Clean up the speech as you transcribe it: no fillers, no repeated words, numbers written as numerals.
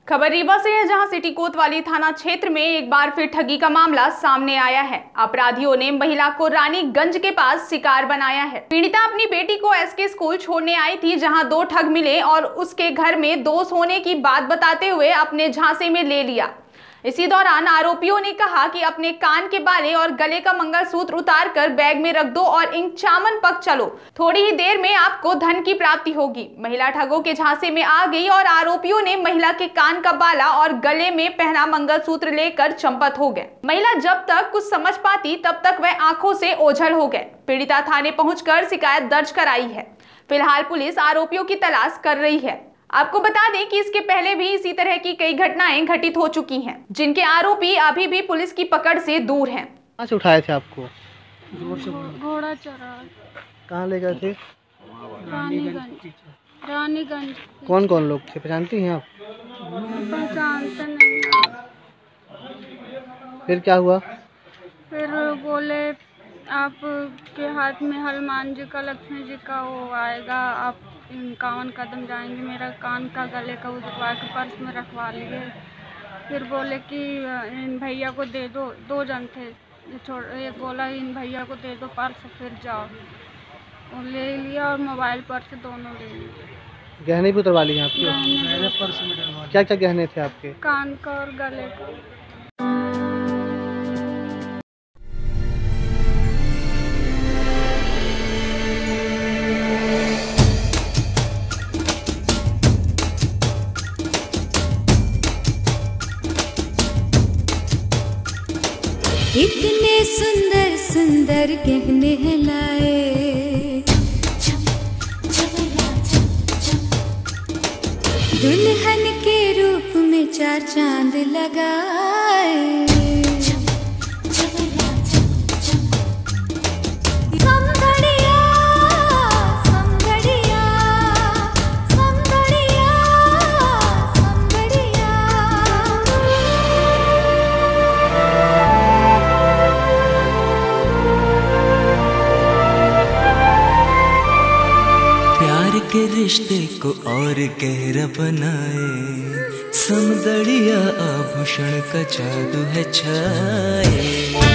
खबर रीवा से है, जहां सिटी कोतवाली थाना क्षेत्र में एक बार फिर ठगी का मामला सामने आया है। अपराधियों ने महिला को रानीगंज के पास शिकार बनाया है। पीड़िता अपनी बेटी को एसके स्कूल छोड़ने आई थी, जहां दो ठग मिले और उसके घर में दोस्त होने की बात बताते हुए अपने झांसे में ले लिया। इसी दौरान आरोपियों ने कहा कि अपने कान के बाले और गले का मंगलसूत्र उतार कर बैग में रख दो और इन चामन पक चलो, थोड़ी ही देर में आपको धन की प्राप्ति होगी। महिला ठगों के झांसे में आ गई और आरोपियों ने महिला के कान का बाला और गले में पहना मंगलसूत्र लेकर चंपत हो गए। महिला जब तक कुछ समझ पाती तब तक वह आंखों से ओझल हो गए। पीड़िता थाने पहुंचकर शिकायत दर्ज कराई है। फिलहाल पुलिस आरोपियों की तलाश कर रही है। आपको बता दें कि इसके पहले भी इसी तरह की कई घटनाएं घटित हो चुकी हैं, जिनके आरोपी अभी भी पुलिस की पकड़ से दूर हैं। कहाँ से उठाए थे आपको? घोड़ा चरा। कहाँ ले गए थे? रानीगंज। कौन कौन लोग थे, पहचानती हैं आप? पहचानते नहीं। फिर क्या हुआ? फिर बोले आपके हाथ में हनुमान जी का, लक्ष्मी जी का वो आएगा, आप 51 कदम जाएंगे। मेरा कान का गले का उतरवा के पर्स में रखवा लिए। फिर बोले कि इन भैया को दे दो। 2 जन थे, एक बोला इन भैया को दे दो पर्स, फिर जाओ। वो ले लिया और मोबाइल पर्स दोनों ले लिए। गहने भी उतरवा लिए आपके? क्या क्या गहने थे आपके? कान का और गले का। इतने सुंदर सुंदर गहने हैं लाए, दुल्हन के रूप में 4 चांद लगाए। के रिश्ते को और गहरा बनाए, समदड़िया आभूषण का जादू है छाए।